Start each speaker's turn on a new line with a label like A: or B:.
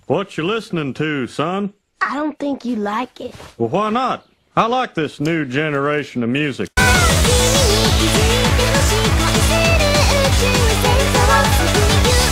A: What you listening to, son?
B: I don't think you like it.
A: Well, why not? I like this new generation of music.
C: 「君に気づいてほしい恋する宇宙は戦争を進める」